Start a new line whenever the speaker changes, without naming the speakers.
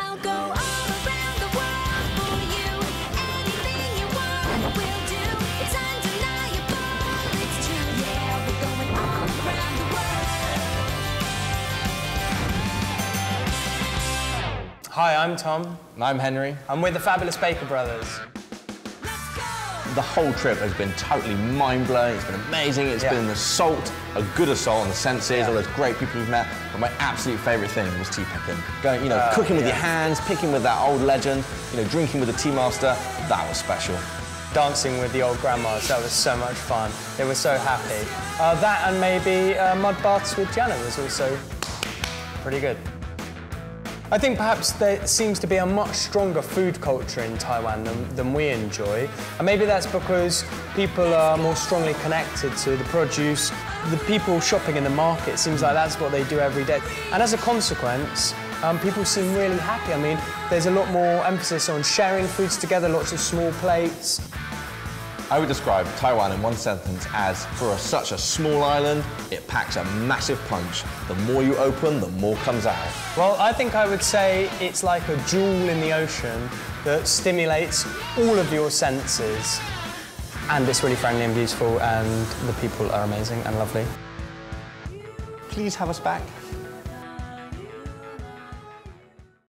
I'll go all around the world for you. Anything you want, we'll do. It's undeniable, it's true. Yeah, we're going all around the world.
Hi, I'm Tom.
And I'm Henry.
I'm with the Fabulous Baker Brothers.
The whole trip has been totally mind-blowing. It's been amazing. It's been an assault, a good assault on the senses, all those great people we've met. But my absolute favourite thing was tea picking. Going, cooking with your hands, picking with that old legend, drinking with the tea master. That was special.
Dancing with the old grandmas, that was so much fun. They were so happy. That and maybe mud baths with Janet was also pretty good. I think perhaps there seems to be a much stronger food culture in Taiwan than we enjoy. And maybe that's because people are more strongly connected to the produce. The people shopping in the market, seems like that's what they do every day. And as a consequence, people seem really happy. I mean, there's a lot more emphasis on sharing foods together, lots of small plates.
I would describe Taiwan in one sentence as, for such a small island, it packs a massive punch. The more you open, the more comes out.
Well, I think I would say it's like a jewel in the ocean that stimulates all of your senses. And it's really friendly and beautiful, and the people are amazing and lovely.
Please have us back.